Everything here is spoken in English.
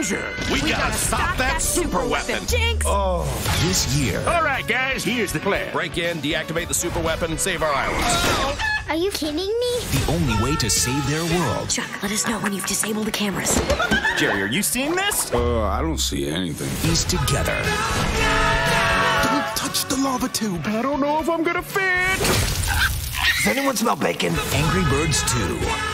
Bowser. We gotta stop that super weapon. Jinx! Oh. This year. All right, guys, here's the plan. Break in, deactivate the super weapon, and save our island. Are you kidding me? The only way to save their world. Chuck, let us know when you've disabled the cameras. Jerry, are you seeing this? I don't see anything. Is together. Don't touch the lava tube. I don't know if I'm gonna fit. Does anyone smell bacon? Angry Birds 2.